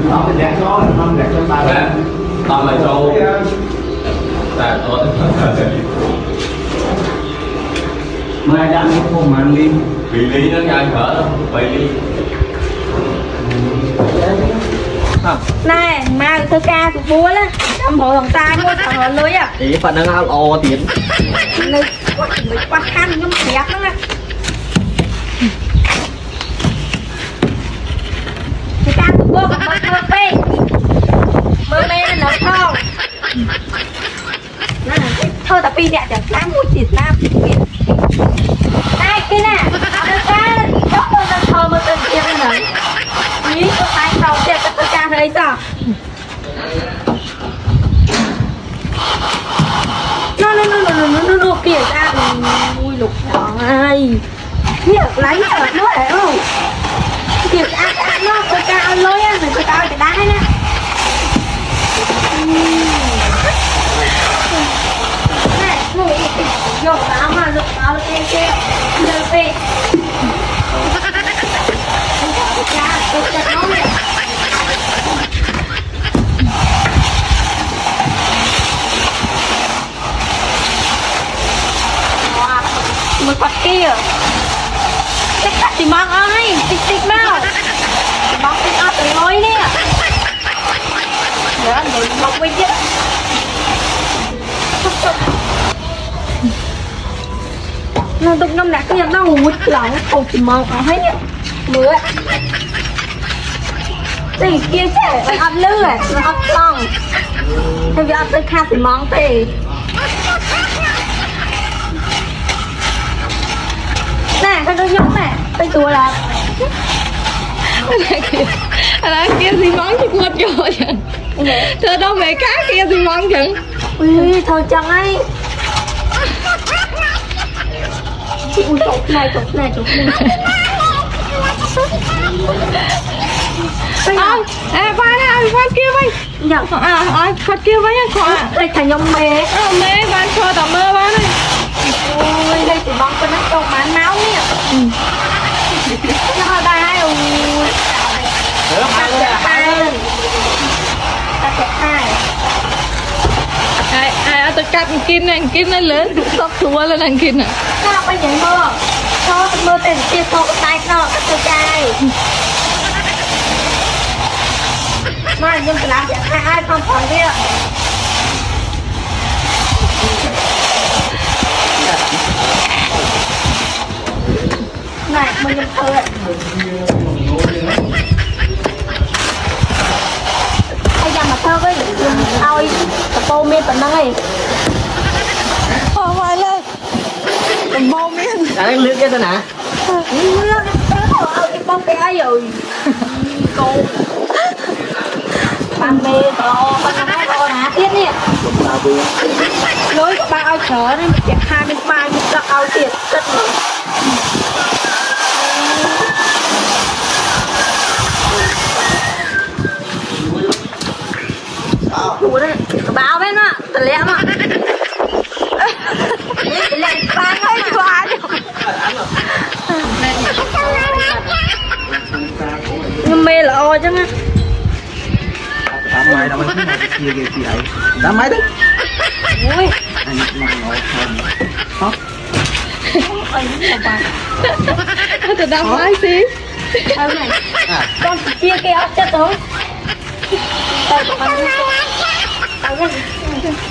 nó mình đẹp cho không đẹp cho ta là tao lại cho ta có mai đã không mang đi bị lý nó ngay hở đâu bị lý này mà thưa ca của búa đó trong bộ thằng ta mua thằng lưới à thì phần nó ngao ồ tiền lưới quá khăn nhưng mà đẹp lắm á thưa ca của búa còn mơ mê nó không thôi tập pin đẹp chẳng sáng mua thịt nam này kia nè thưa ca chốc tôi đang thơ mơ tên kia đây này ý có tay đầu đẹp thưa ca thấy sao nó kìa ra ui lục này kìa lấy ở nó phải không kìa ăn nó tôi cao lối á mình tôi cao cái đá nè này ngủ vô áo mà lục áo lên kia lên về tôi chặt nó này một vật kia tích tắt thì mang ai tích nào mang tích áp tới nói nè để ăn rồi mọc với chứ nó tục năm đã kia nó hụt lỏng không chỉ mang ở hết nhỉ mưa thì kia sẽ phải ăn lưỡi nó ăn xong thì vì ăn tới khác thì mang thì nè con tôi nhúng nè tôi chùa là kia gì món chứ quên rồi thưa đâu mẹ cá kia gì món chừng ui thôi chẳng ấy ui chụp này không vai nè vai kia vai dạ phát kia vai nha đây thành nhông mê mê vai cho tao mơ vai này ôi đây chỉ bóng con nó trông mán máu nè nó đây hai ui ai tôi cắt kim này lớn sắp thua lên anh kim nè sao bây giờ mơ tiền kia thôi tay nó cắt tôi cay mà nhưng mà làm ai không còn kia này mình làm thơ ạ ai ra mà thơ với ôi tập bô miên tận năng ấy phải lên tập bô miên đã lướt cái tên hả lướt cái bông cái ấy rồi cô bạn bè to bạn hai con hả tiết nè lối ba ao chở nên mình chạy 23 mình đặt ao tiền rất là ủa đấy báo bên á tờ lẹ mà lẹ bán hơi quá nhưng mê là o chứ á mai đâu mình chia kia ấy đám máy đấy ui anh ngồi không tôi đâm máy xí này con chia cái ốc cho tôi tao